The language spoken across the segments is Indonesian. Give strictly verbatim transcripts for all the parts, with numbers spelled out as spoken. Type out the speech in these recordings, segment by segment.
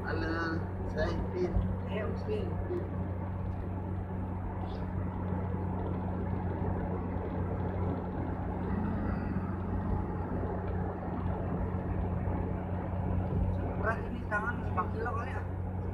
Halo, saya Ipin. Saya Muslim. Berat ini tangan lima kilo kali ya?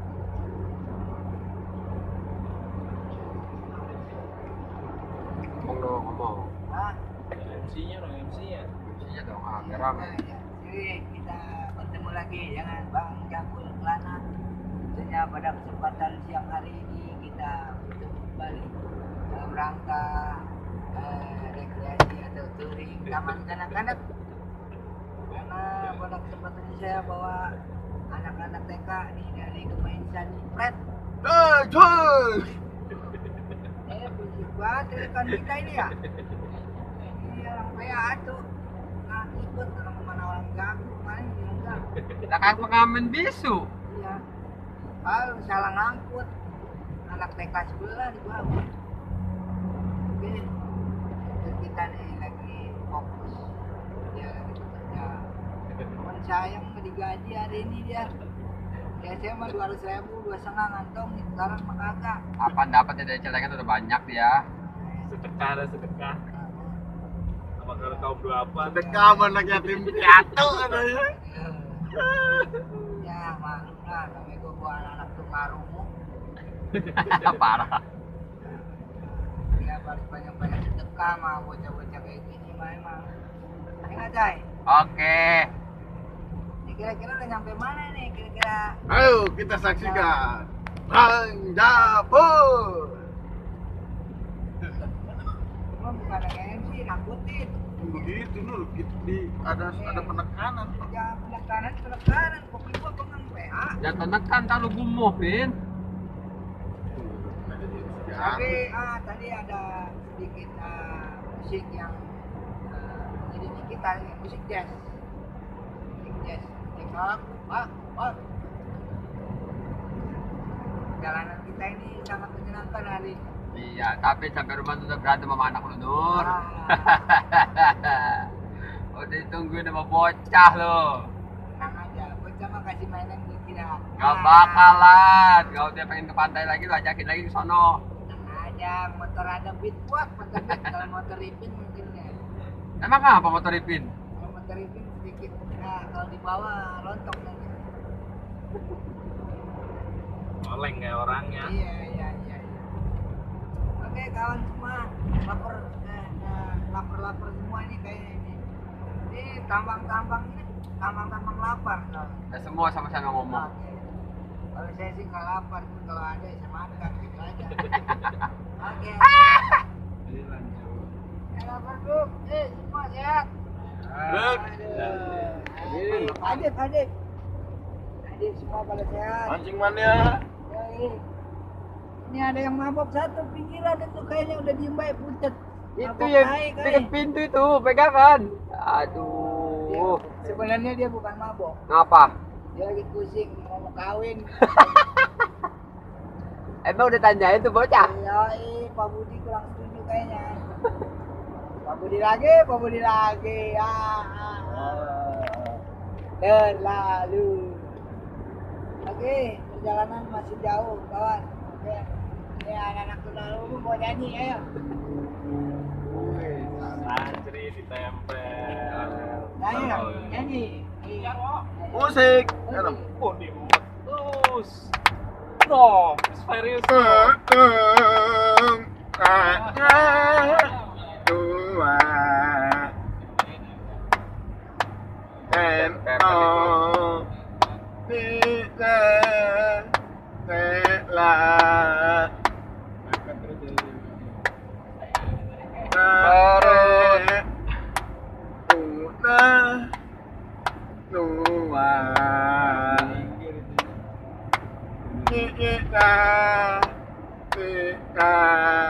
Ngomong dong, ngomong. Hah? M C-nya dong, M C-nya. M C-nya dong, ah, biar rame. Nah, ya. Jadi kita bertemu lagi dengan Bang Jakul Kelana. Tentunya pada kesempatan siang hari ini kita bertemu kembali dalam rangka eh, rekreasi atau touring taman kanak-kanak. Karena pada kesempatan ini saya bawa anak-anak T K nih dari Kemaisan Pret. Eh, cuy. Eh, berisik banget rekan kita ini ya. Ini orang P A tuh. Nah, ikut orang kemana orang ganggu kemarin bilang enggak. Kita kayak pengamen bisu. Iya. Kalau salah ngangkut anak T K sebelah di bawah. Oke. Terus kita nih lagi fokus. Dia lagi bekerja. Teman saya nggak digaji hari ini dia. Biasanya mah dua ratus ribu, dua setengah ngantong. Sekarang mah kagak. Apaan dapat dari celengan udah banyak dia. Sedekah ada sedekah. Apa kalau kaum delapan? Sedekah anak yatim piatu katanya. Ya maklum lah, namanya gue bawa anak-anak tunarungu. Parah. Ya balik banyak-banyak sedekah mah bocah-bocah kayak gini mah emang. Ini nggak Jai? Oke. Ini kira-kira udah nyampe mana nih kira-kira? Ayo kita saksikan Bang Japur. Cuma bukan ada M C, nakutin. Begitu Nur, gitu di ada ada penekanan. Ya penekanan penekanan, kopi gua pengen P A. Ya tenekan kalau gumuhin. Tapi ah tadi ada sedikit ah, musik yang ah, mengiringi kita nih, musik jazz. Musik jazz. Musik rock, rock, rock. Perjalanan kita ini sangat menyenangkan hari ini. Iya, tapi sampai rumah tuh udah berantem sama anak lu, Nur. Ah, Udah ditungguin sama bocah lo. tenang aja, bocah mah kasih mainan buat kita. Gak bakalan. Kalau dia pengen ke pantai lagi, lu ajakin lagi ke sono. Tenang aja, motor ada beat kuat, motor beat. Kalau motor Ipin mungkin ya. Emang apa motor Ipin? Kalau motor Ipin sedikit, nah kalau di bawah lontok nanti. Oleng kayak orangnya. Iya, iya, iya. iya. Oke kawan semua, lapar, eh, eh, lapar-lapar semua ini kayaknya ini. Ini tambang-tambang ini, tambang-tambang lapar. Ya semua sama-sama ngomong. Oke. Kalau saya sih nggak lapar, cuma kalau ada ya saya makan gitu aja. Oke. Jadi lanjut. Saya lapar bro, eh semua sehat. Bro. Aduh. Adit, adit. Adit semua pada sehat. Mancing mana? Yoi. Ini ada yang mabok satu pinggiran itu kayaknya udah diem baik pucet. Itu Mabok yang naik, dekat kali. pintu itu, pegangan. Dia- Aduh. sebenarnya dia bukan mabok, Ngapa? dia lagi pusing mau mau kawin. Emang udah tanyain tuh bocah? Yoi, Pak Budi kurang setuju kayaknya. Pak Budi lagi, Pak Budi lagi. Ah, ah, ah. Terlalu. Oke, perjalanan masih jauh, kawan. Oke. Ini anak-anak tunarungu mau nyanyi, ayo. Santri ditempel. Nyanyi, nyanyi. Iya. Musik. Nyanyi. Oh, dimutus. No, serius. Dua and all bisa telah tarik udah dua kita kita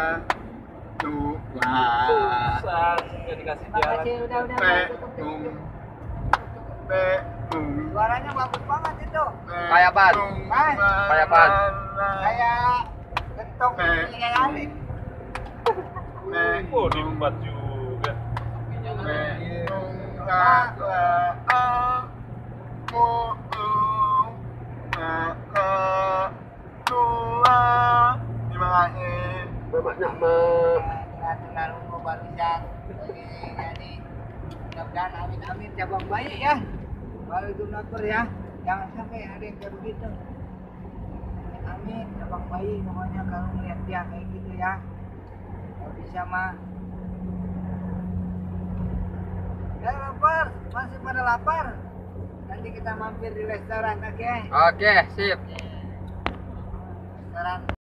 dua Susah, nggak dikasih jalan. Makasih, udah, udah, udah, cukup, cukup, cukup. Suaranya bagus banget itu. Kayak apaan? Mas. Kayak apaan? Kayak gentong telinga Alif. Oh, diembat juga. Aku banyak me Nah, terlalu mau barusan. Oke, jadi mudah-mudahan amin-amin cabang baik ya. Kalau itu lapar ya, jangan sampai ada yang kayak begitu. Amin, cabang baik pokoknya kalau melihat dia kayak gitu ya. Kalau bisa mah. Ya lapar, masih pada lapar. Nanti kita mampir di restoran, oke? Oke, sip. Restoran.